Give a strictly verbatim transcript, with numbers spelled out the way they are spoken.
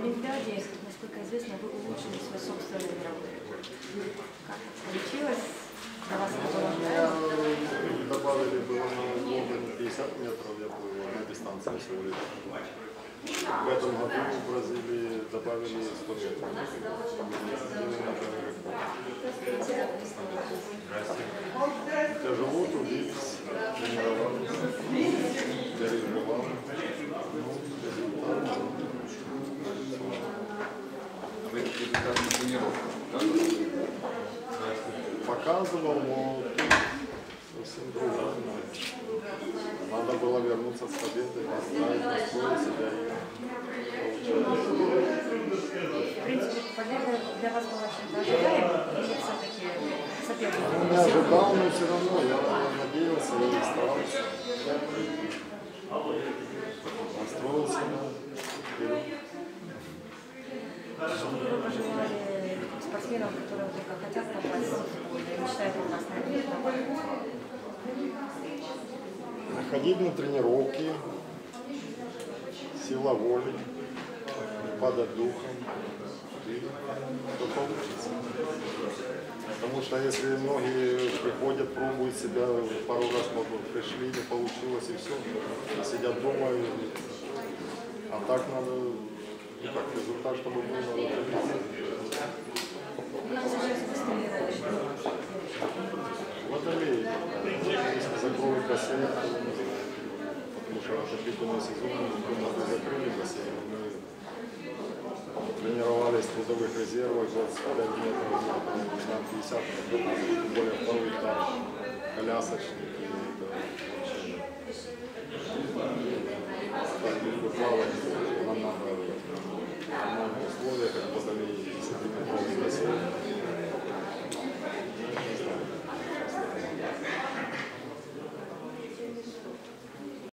Олимпиаде, насколько известно, вы улучшили свой собственный мировой рекорд. Как это получилось? Для вас это было? Добавили было на Лондоне пятьдесят метров, я был на дистанции всего лишь. В этом году в Бразилии добавили сто метров. Тяжело трудились, тренировались, переживали. Вы результат на тренировках Показывал, но совсем другое. Надо было вернуться с победой, настроить себя и получилось. В принципе, победа для вас была чем-то ожидаема, или все-таки соперник? Ну, не ожидал, но все равно я надеялся и старался. Настроился вперед. Что бы вы пожелали спортсменам, которые только хотят попасть и мечтают о красной медали? Ходить на тренировки, сила воли, падать духом, и что получится. Потому что если многие приходят, пробуют себя, пару раз пришли, не получилось и все, и сидят дома, и... а так надо, ну, как результат, чтобы был, надо тренироваться. Водолей, если закроют бассейн, потому что отопительный сезон, мы надо закрыли бассейн, мы тренировались в трудовых резервах, двадцать пять метров, пятьдесят, тем более второй этаж, колясочный.